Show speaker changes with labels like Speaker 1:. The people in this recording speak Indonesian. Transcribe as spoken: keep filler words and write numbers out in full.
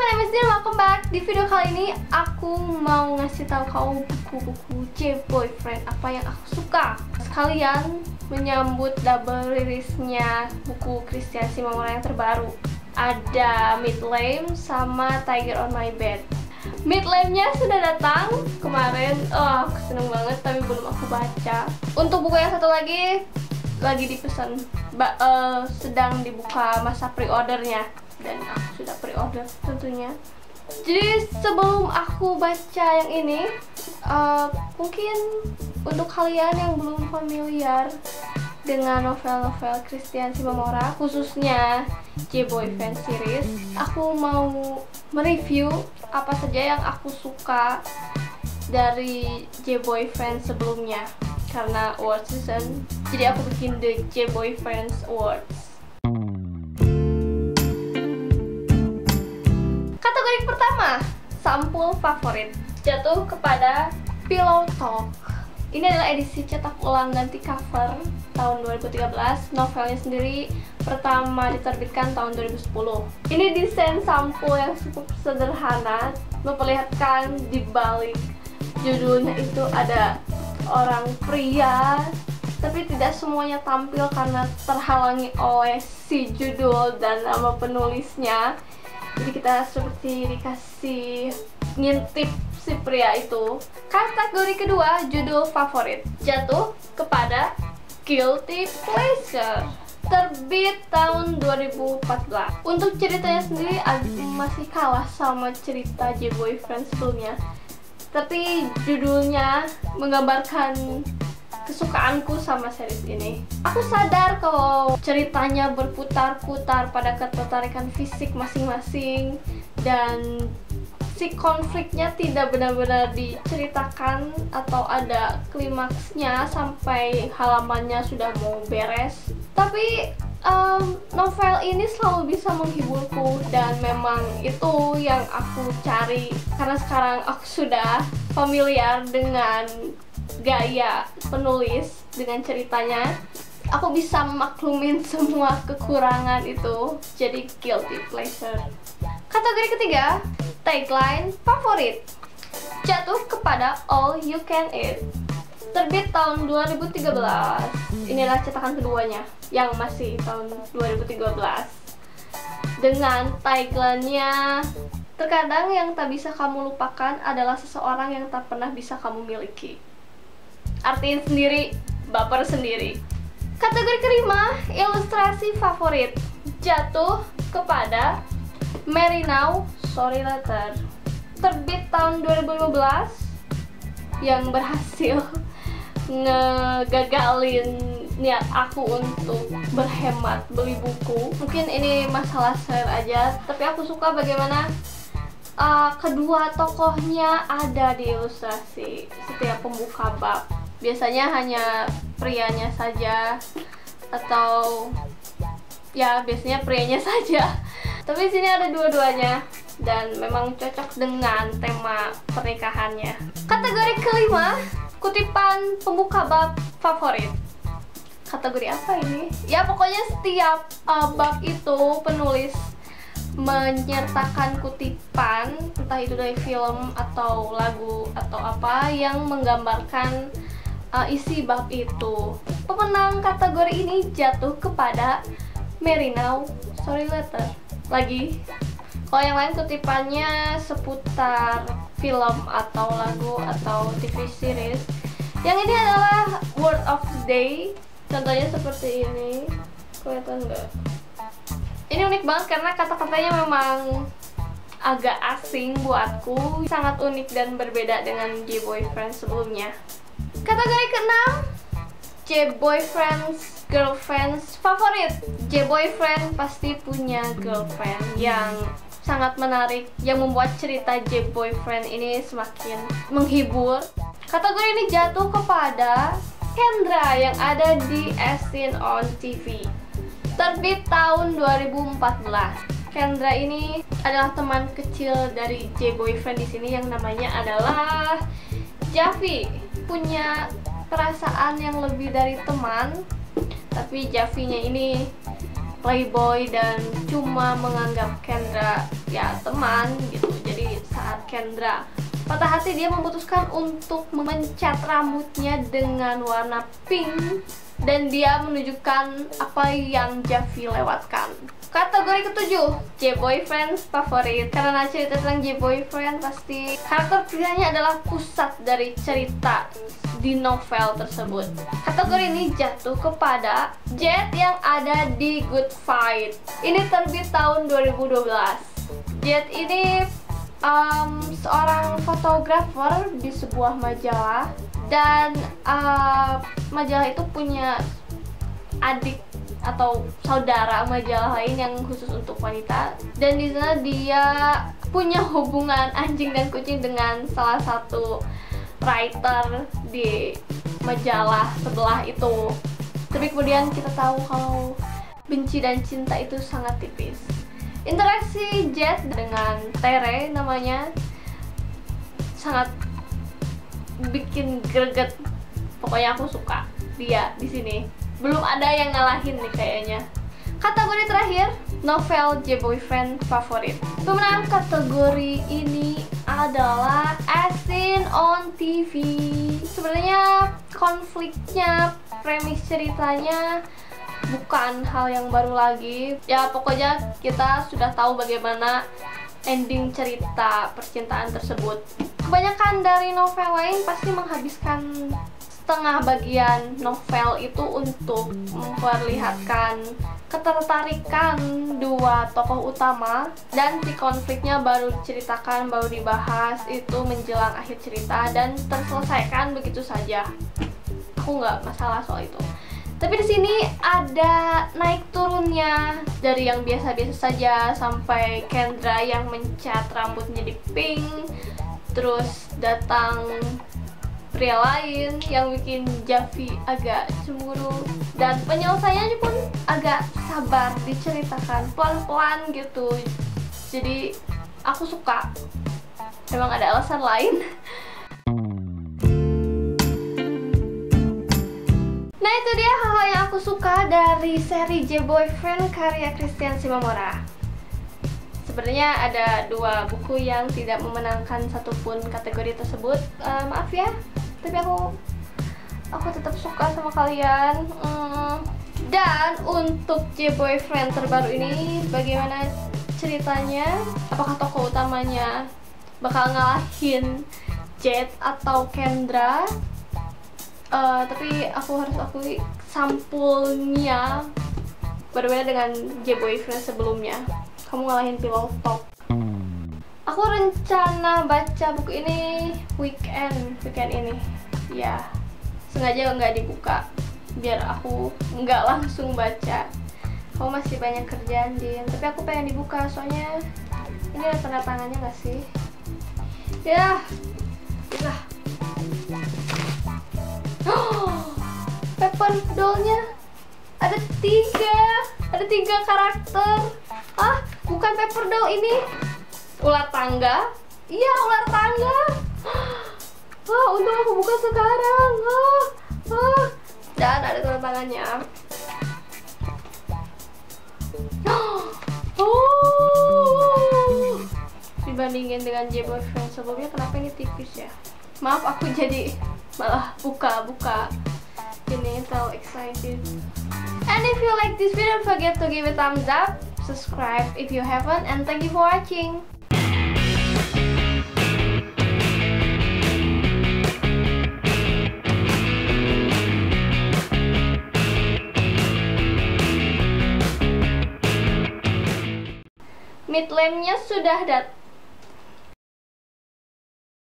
Speaker 1: my name is Din, welcome back. Di video kali ini aku mau ngasih tahu kamu buku-buku J-Boyfriend apa yang aku suka. Sekalian menyambut double rilisnya buku Christian Simomora yang terbaru. Ada Midlame sama Tiger on My Bed. Midlame-nya sudah datang kemarin. Oh, aku seneng banget tapi belum aku baca. Untuk buku yang satu lagi lagi dipesan, ba uh, sedang dibuka masa pre-ordernya. Dan aku sudah pre-order tentunya. Jadi sebelum aku baca yang ini, uh, mungkin untuk kalian yang belum familiar dengan novel-novel Christian Simomora, khususnya J-Boyfriend series, aku mau mereview apa saja yang aku suka dari J-Boyfriend sebelumnya. Karena award season, jadi aku bikin The J-Boyfriends Awards. Kategori pertama, sampul favorit, jatuh kepada Pillow Talk. Ini adalah edisi cetak ulang ganti cover tahun dua ribu tiga belas. Novelnya sendiri pertama diterbitkan tahun dua ribu sepuluh. Ini desain sampul yang cukup sederhana, memperlihatkan di balik judulnya itu ada orang pria, tapi tidak semuanya tampil karena terhalangi oleh si judul dan nama penulisnya. Jadi kita seperti dikasih ngintip si pria itu. Kategori kedua, judul favorit, jatuh kepada Guilty Pleasure, terbit tahun dua ribu empat belas. Untuk ceritanya sendiri masih kalah sama cerita J-Boyfriend sebelumnya, tapi judulnya menggambarkan kesukaanku sama series ini. Aku sadar kalau ceritanya berputar-putar pada ketertarikan fisik masing-masing dan si konfliknya tidak benar-benar diceritakan atau ada klimaksnya sampai halamannya sudah mau beres. Tapi um, novel ini selalu bisa menghiburku dan memang itu yang aku cari karena sekarang aku sudah familiar dengan gaya penulis, dengan ceritanya. Aku bisa memaklumin semua kekurangan itu. Jadi guilty pleasure. Kategori ketiga, tagline favorit, jatuh kepada All You Can Eat, terbit tahun dua ribu tiga belas. Inilah cetakan keduanya yang masih tahun dua ribu tiga belas. Dengan tagline-nya, terkadang yang tak bisa kamu lupakan adalah seseorang yang tak pernah bisa kamu miliki. Artiin sendiri, baper sendiri. Kategori kelima, ilustrasi favorit, jatuh kepada Marry Now, Sorry Later, terbit tahun dua ribu lima belas, yang berhasil ngegagalin niat aku untuk berhemat beli buku. Mungkin ini masalah share aja, tapi aku suka bagaimana uh, kedua tokohnya ada di ilustrasi setiap pembuka bab. Biasanya hanya prianya saja, atau ya biasanya prianya saja. Tapi sini ada dua-duanya dan memang cocok dengan tema pernikahannya. Kategori kelima, kutipan pembuka bab favorit. Kategori apa ini? Ya pokoknya setiap uh, bab itu penulis menyertakan kutipan, entah itu dari film atau lagu atau apa yang menggambarkan Uh, isi bab itu. Pemenang kategori ini jatuh kepada Marry Now, Sorry Later. Lagi, kalau yang lain kutipannya seputar film atau lagu atau T V series. Yang ini adalah Word of the Day. Contohnya seperti ini. Kelihatan nggak? Ini unik banget karena kata-katanya memang agak asing buatku. Sangat unik dan berbeda dengan J-Boyfriend sebelumnya. Kategori keenam, J-Boyfriend's girlfriends favorit. J-Boyfriend pasti punya girlfriend yang sangat menarik, yang membuat cerita J-Boyfriend ini semakin menghibur. Kategori ini jatuh kepada Kendra yang ada di As Seen on T V, terbit tahun dua ribu empat belas. Kendra ini adalah teman kecil dari J-Boyfriend di sini yang namanya adalah Javi. Punya perasaan yang lebih dari teman, tapi Javinya ini playboy dan cuma menganggap Kendra ya teman gitu. Jadi saat Kendra patah hati, dia memutuskan untuk memencat rambutnya dengan warna pink dan dia menunjukkan apa yang Javi lewatkan. Kategori ketujuh, J-Boyfriend favorit. Karena cerita tentang J-Boyfriend, pasti karakter prianya adalah pusat dari cerita di novel tersebut. Kategori ini jatuh kepada Jet yang ada di Good Fight. Ini terbit tahun dua ribu dua belas. Jet ini um, seorang fotografer di sebuah majalah, dan uh, majalah itu punya adik atau saudara majalah lain yang khusus untuk wanita, dan di sana dia punya hubungan anjing dan kucing dengan salah satu writer di majalah sebelah itu. Tapi kemudian kita tahu kalau benci dan cinta itu sangat tipis. Interaksi Jet dengan Tere namanya sangat bikin greget. Pokoknya aku suka dia di sini. Belum ada yang ngalahin nih kayaknya. Kategori terakhir, novel J-Boyfriend favorit. Pemenang kategori ini adalah As Seen on T V. Sebenarnya konfliknya, premis ceritanya bukan hal yang baru lagi. Ya pokoknya kita sudah tahu bagaimana ending cerita percintaan tersebut. Kebanyakan dari novel lain pasti menghabiskan setengah bagian novel itu untuk memperlihatkan ketertarikan dua tokoh utama, dan si konfliknya baru diceritakan, baru dibahas itu menjelang akhir cerita dan terselesaikan begitu saja. Aku nggak masalah soal itu. Tapi di sini ada naik turunnya, dari yang biasa-biasa saja sampai Kendra yang mencat rambutnya di pink, terus datang pria lain yang bikin Javi agak cemburu, dan penyelesaiannya pun agak sabar diceritakan pelan-pelan gitu. Jadi aku suka. Memang ada alasan lain. Nah itu dia hal-hal yang aku suka dari seri J-Boyfriend karya Christian Shimomura. Sebenarnya ada dua buku yang tidak memenangkan satupun kategori tersebut. Uh, maaf ya, tapi aku aku tetap suka sama kalian. Hmm. Dan untuk J-Boyfriend terbaru ini, bagaimana ceritanya? Apakah tokoh utamanya bakal ngalahin Jet atau Kendra? Uh, tapi aku harus akui sampulnya berbeda dengan J-Boyfriend sebelumnya. Kamu ngalahin Pillow Talk. Aku rencana baca buku ini weekend weekend ini. Ya, sengaja nggak dibuka biar aku nggak langsung baca. Kamu masih banyak kerjaan, Din. Tapi aku pengen dibuka soalnya ini ada tanda tangannya nggak sih? Ya, ya. Oh, paper doll-nya ada tiga, ada tiga karakter. Ah, bukan paper doll ini. Ular tangga. Iya, ular tangga. Wah, untung aku buka sekarang. Ah, ah. Dan ada tanda tangannya. Oh. Dibandingin dengan J-Boyfriend sebelumnya, kenapa ini tipis ya? Maaf, aku jadi malah buka-buka ini terlalu excited. And if you like this video, don't forget to give it a thumbs up, subscribe if you haven't, and thank you for watching. Mid lane-nya sudah datang.